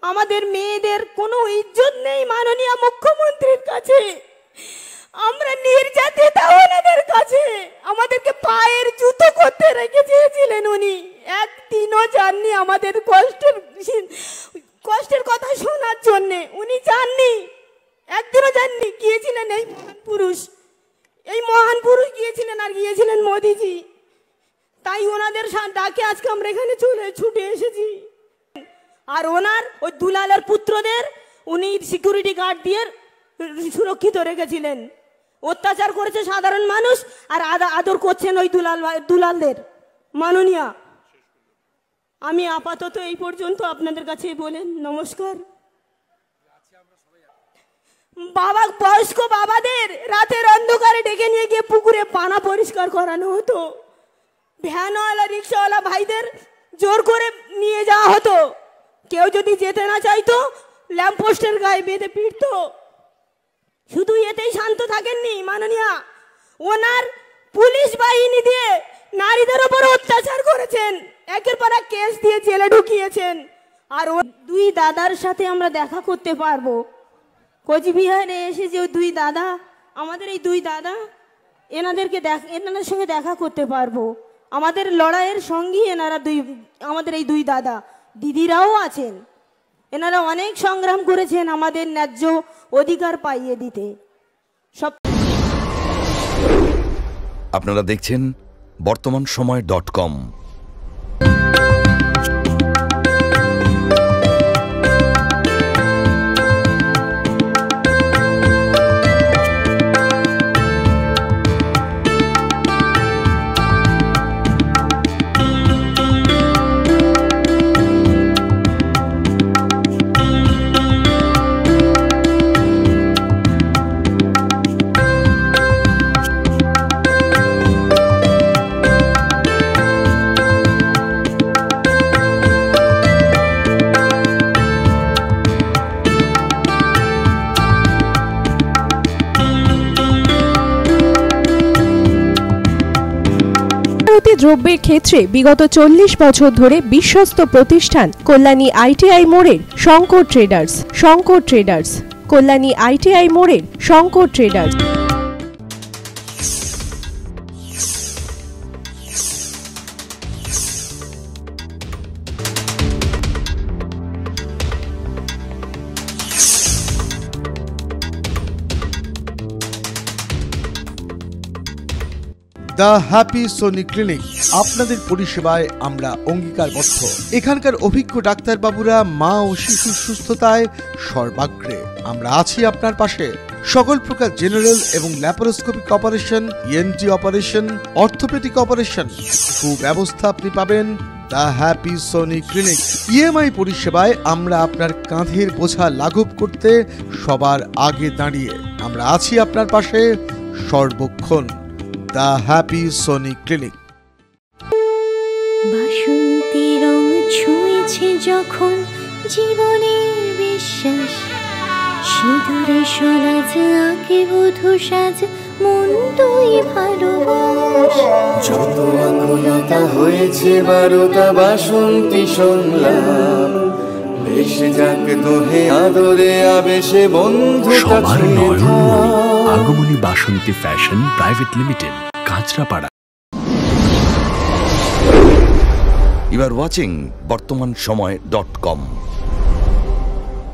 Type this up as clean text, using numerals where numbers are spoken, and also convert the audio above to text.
আমাদের মেয়েদের কোনো ইজ্জত নেই মাননীয় মুখ্যমন্ত্রীর কাছে। আমরা নির্যাতিতা ওনাদের কাছে। আমাদেরকে পায়ের জুতো করতে রেখে দিয়েছিলেন উনি। একদিনও যাননি আমাদের কষ্টের কথা শোনার জন্যে। উনি যাননি, একদিনও যাননি। গিয়েছিলেন এই মহান পুরুষ গিয়েছিলেন, আর গিয়েছিলেন মোদিজি। তাই ওনাদের ডাকে আজকে আমরা এখানে ছুটে এসেছি। আর ওনার ওই দুলালের পুত্রদের উনি সিকিউরিটি গার্ড দিয়ে সুরক্ষিত রেখেছিলেন। অত্যাচার করেছে সাধারণ মানুষ, আর আদর করছেন ওই দুলালদের। মাননীয়া, আমি আপাতত এই পর্যন্ত আপনাদের কাছে বলেন নমস্কার। বাবা, বয়স্ক বাবাদের রাতের অন্ধকারে ডেকে নিয়ে গিয়ে পুকুরে পানা পরিষ্কার করানো হতো। ভ্যানওয়ালা রিক্সাওয়ালা ভাইদের জোর করে নিয়ে যাওয়া হতো। কেউ যদি যেতে না চাইতো ল্যাম্পপোস্টের গায়ে বেঁধে পিটতো। শুধু এতেই শান্ত থাকেননি মাননীয়া, ওনার পুলিশ বাহিনী দিয়ে নারীদের উপর অত্যাচার করেছেন, একের পর এক কেস দিয়ে জেলে ঢুকিয়েছেন। আর ও দুই দাদার সাথে আমরা দেখা করতে পারবো। কোচবিহারে এসে যে দুই দাদা, আমাদের এই দুই দাদা, এনাদের সঙ্গে দেখা করতে পারবো। আমাদের লড়াইয়ের সঙ্গী এনারা আমাদের এই দুই দাদা। দিদিরাও আছেন, এনারা অনেক সংগ্রাম করেছেন আমাদের ন্যায্য অধিকার পাইয়ে দিতে। আপনারা দেখছেন বর্তমানসময়.com। দ্রব্যের ক্ষেত্রে বিগত 40 বছর ধরে বিশ্বস্ত প্রতিষ্ঠান কল্যাণী ITI মোড়ের শঙ্কর ট্রেডার্স। কল্যাণী ITI মোড়ের Shankar traders. The happy Soni clinic, আপনাদের পরিষেবায় আমরা অঙ্গীকারবদ্ধ। এখানকার অভিজ্ঞ ডাক্তারবাবুরা মা ও শিশুর সুস্থতায় সর্বাগ্রে। আমরা আছি আপনার পাশে। সকল প্রকার জেনারেল এবং laparoscopic operation, ENT operation, orthopedic operation সুব্যবস্থা আপনি পাবেন the happy Soni clinic. EMI পরিষেবায় আমরা আপনার কাঁধের বোঝা লাঘব করতে সবার আগে দাঁড়িয়ে। আমরা আছি আপনার পাশে সর্বক্ষণ। The happy Soni clinic. বাসন্তী রং ছুঁয়েছে যখন জীবনের বিশ্বাস, সিঁদুরে সরাজ আঁকে বধূ সাজ, মন তুই ভালোবাস। যত আকুলতা হয়েছে বারোটা বাসন্তী সংলাপ, ভেসে যাক দোহে আদরে আবেশে বন্ধুতা ছুঁয়ে থাক। Agamoni Basanti fashion private limited, Kanchrapara. You are watching বর্তমানসময়.com।